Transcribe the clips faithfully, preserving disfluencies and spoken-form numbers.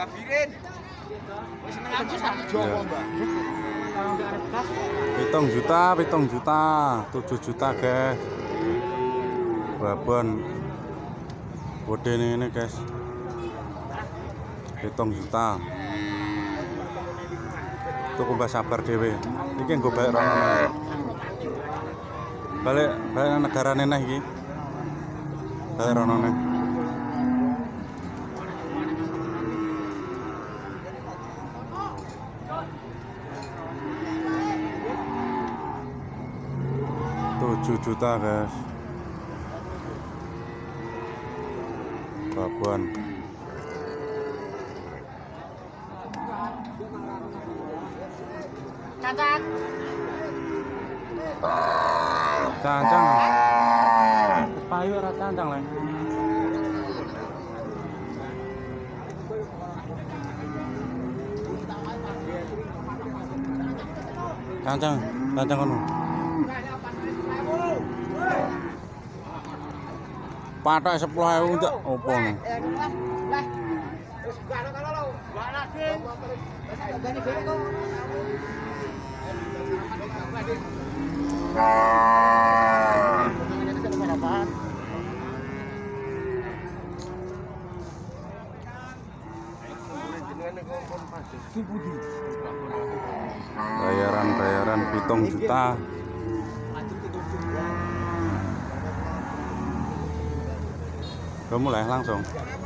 Kabirin. Wis seneng aku sak Jawa, Mbak. Pitung juta, pitung juta, tujuh juta guys. Babon. Gede ini guys. Pitung juta. Tuku mbak sabar dewe. Iki nggo balik rono. Balik balik negara neneh iki. Balik rono neh. tujuh juta guys. Babon. Cancang. Cancang. Payu ora cancang lah. Cancang, cancang kono. Patok sepuluh ewu ndak opo no. Bayaran-bayaran pitung juta. Udah mulai langsung.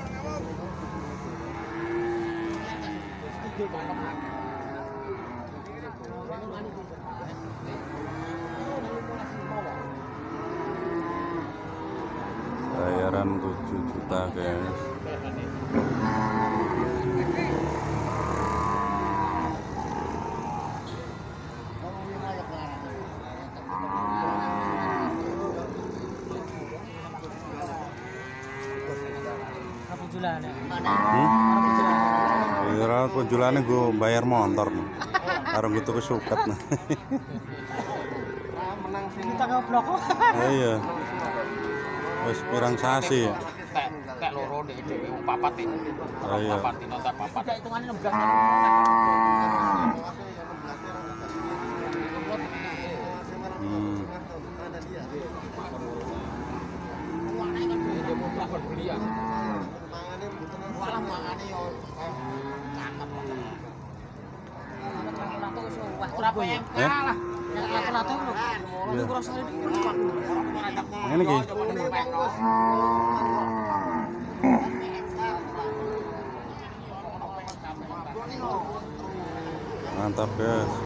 Bayaran tujuh juta guys. Kira kunjulane gue bayar motor nih. Karo gitu kesuket nah. Kita goblok. Iya. Wis pirang sasi ya. Tek tek loro nek dhewe papat iki. Iya. Papat dino tak papat. Hitungane enam belas. Hmm. Malah mangane yo cakep. Ora pengen kalah. Nek lato-lato lho. Ini kurang Ngene iki. Mantap guys.